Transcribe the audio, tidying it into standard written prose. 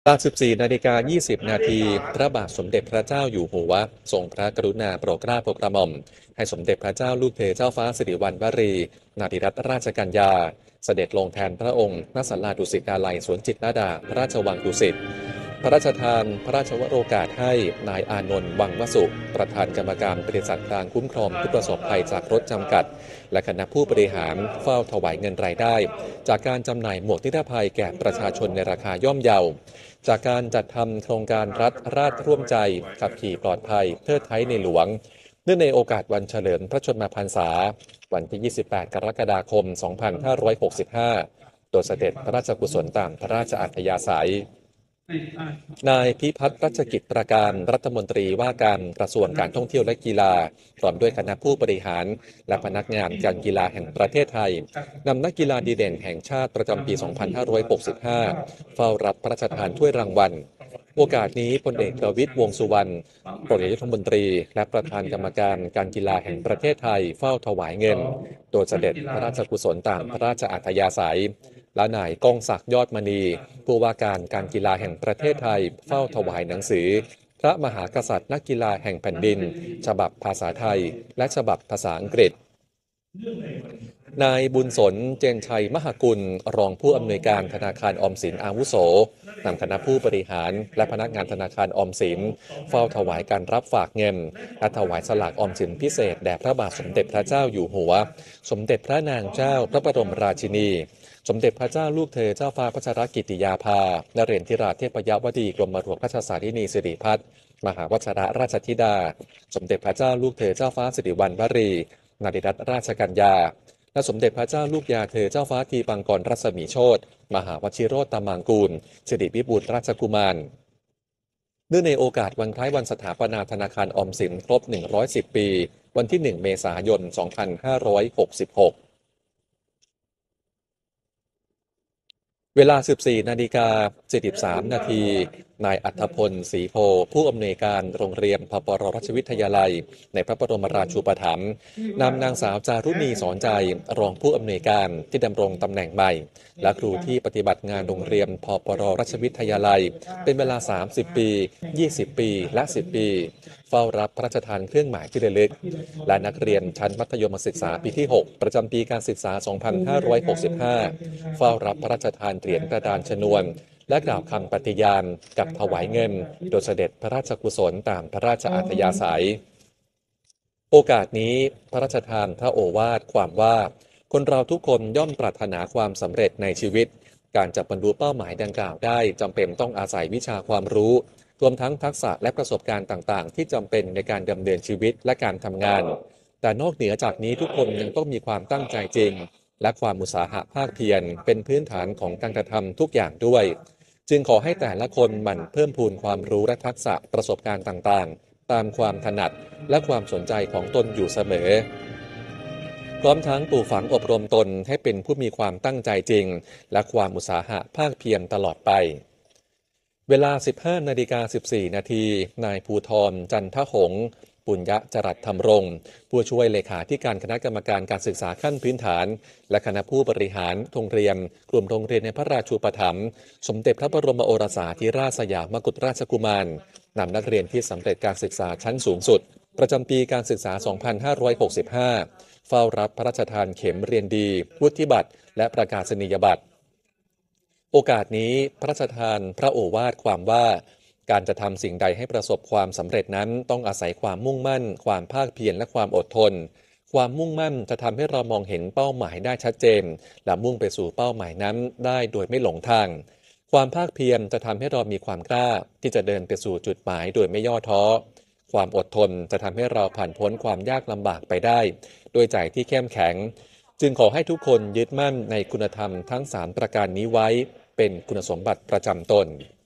14:20 น.พระบาทสมเด็จพระเจ้าอยู่หัวทรงพระกรุณาโปรดเกล้าโปรดกระหม่อมให้สมเด็จพระเจ้าลูกเธอเจ้าฟ้าสิริวัณวรีนาถรัตนราชกัญญาเสด็จลงแทนพระองค์ณศาลาดุสิตดาลัยสวนจิตรลดาพระราชวังดุสิตพระราชทานพระราชวโรกาสให้นายอานนท์วังวสุประธานกรรมการบริษัทกลางคุ้มครองผู้ประสบภัยจากรถจำกัดและคณะผู้บริหารเฝ้าถวายเงินรายได้จากการจำหน่ายหมวกนิรภัยแก่ประชาชนในราคาย่อมเยาจากการจัดทำโครงการรัฐราชร่วมใจขับขี่ปลอดภัยเทิดไท้ในหลวงเนื่องในโอกาสวันเฉลิมพระชนมพรรษาวันที่ 28 กรกฎาคม 2565 โดยเสด็จพระราชกุศลตามพระราชอัธยาศัยนายพิพัฒน์รัชกิจประการรัฐมนตรีว่าการกระทรวงการท่องเที่ยวและกีฬาพร้อมด้วยคณะผู้บริหารและพนักงานการกีฬาแห่งประเทศไทยนำนักกีฬาดีเด่นแห่งชาติประจำปี 2565 เฝ้ารับพระราชทานถ้วยรางวัลโอกาสนี้พลเอกประวิตรวงษ์สุวรรณรองนายกรัฐมนตรีและประธานกรรมการการกีฬาแห่งประเทศไทยเฝ้าถวายเงินโดยเสด็จพระราชกุศลตามพระราชอัธยาศัยและนายก้องศักดิ์ยอดมณีผู้ว่าการการกีฬาแห่งประเทศไทยเฝ้าถวายหนังสือพระมหากษัตริย์นักกีฬาแห่งแผ่นดินฉบับภาษาไทยและฉบับภาษาอังกฤษนายบุญสนเจนชัยมหกุลรองผู้อำนวยการธนาคารออมสินอาวุโสนำคณะผู้บริหารและพนักงานธนาคารออมสินเฝ้าถวายการรับฝากเงินและถวายสลากออมสินพิเศษแด่พระบาทสมเด็จพระเจ้าอยู่หัวสมเด็จพระนางเจ้าพระบรมราชินีสมเด็จพระเจ้าลูกเธอเจ้าฟ้าพัชรกิติยาภานเรศธิราชเทพยวดีกรมหลวงราชสารินีสิริพัฒน์มหาวชิรราชธิดาสมเด็จพระเจ้าลูกเธอเจ้าฟ้าสิริวัณวรีนาถรัตนราชกัญญาและสมเด็จพระเจ้าลูกยาเธอเจ้าฟ้าทีปังกรรัศมีโชติมหาวชิโรตมังกูลสิริวิบูลย์ราชกุมารเนื่องในโอกาสวันคล้ายวันสถาปนาธนาคารออมสินครบ110 ปีวันที่ 1 เมษายน 2566เวลา 14:73 น.นายอัธพลศรีโพผู้อำนวยการโรงเรียนพปรราชวิทยาลัยในพระบรมราชูปถัมภ์นำนางสาวจารุณีสอนใจรองผู้อำนวยการที่ดำรงตำแหน่งใหม่และครูที่ปฏิบัติงานโรงเรียนพปรราชวิทยาลัยเป็นเวลา 30 ปี 20 ปี และ 10 ปีเฝ้ารับพระราชทานเครื่องหมายที่ระลึกและนักเรียนชั้นมัธยมศึกษาปีที่ 6 ประจำปีการศึกษา 2565 เฝ้ารับพระราชทานเหรียญกระดานชนวนและกล่าวคำปฏิญาณกับถวายเงินโดยเสด็จพระราชกุศลตามพระราชอัธยาศัยโอกาสนี้พระราชทานพระโอวาทความว่าคนเราทุกคนย่อมปรารถนาความสำเร็จในชีวิตการจะบรรลุเป้าหมายดังกล่าวได้จำเป็นต้องอาศัยวิชาความรู้รวมทั้งทักษะและประสบการณ์ต่างๆที่จำเป็นในการดำเนินชีวิตและการทำงานแต่นอกเหนือจากนี้ทุกคนยังต้องมีความตั้งใจจริงและความอุตสาหะภาคเพียรเป็นพื้นฐานของการกระทำทุกอย่างด้วยจึงขอให้แต่ละคนหมั่นเพิ่มพูนความรู้และทักษะประสบการณ์ต่างๆตามความถนัดและความสนใจของตนอยู่เสมอพร้อมทั้งปลูกฝังอบรมตนให้เป็นผู้มีความตั้งใจจริงและความอุตสาหะภาคเพียรตลอดไปเวลา 15:14 น.นายภูธรจันทหงษ์ปุญญจรัสธรรมรงค์ผู้ช่วยเลขาธิการคณะกรรมการการศึกษาขั้นพื้นฐานและคณะผู้บริหารโรงเรียนกลุ่มโรงเรียนในพระราชูปถัมภ์สมเด็จพระบรมโอรสาธิราชสยามกุฎราชกุมารนำนักเรียนที่สำเร็จการศึกษาชั้นสูงสุดประจำปีการศึกษา 2565 เฝ้ารับพระราชทานเข็มเรียนดีวุฒิบัตรและประกาศนียบัตรโอกาสนี้พระราชทานพระโอวาทความว่าการจะทำสิ่งใดให้ประสบความสำเร็จนั้นต้องอาศัยความมุ่งมั่นความภาคเพียรและความอดทนความมุ่งมั่นจะทำให้เรามองเห็นเป้าหมายได้ชัดเจนและมุ่งไปสู่เป้าหมายนั้นได้โดยไม่หลงทางความภาคเพียรจะทำให้เรามีความกล้าที่จะเดินไปสู่จุดหมายโดยไม่ย่อท้อความอดทนจะทำให้เราผ่านพ้นความยากลำบากไปได้ด้วยใจที่เข้มแข็งจึงขอให้ทุกคนยึดมั่นในคุณธรรมทั้ง3ประการนี้ไว้เป็นคุณสมบัติประจำตน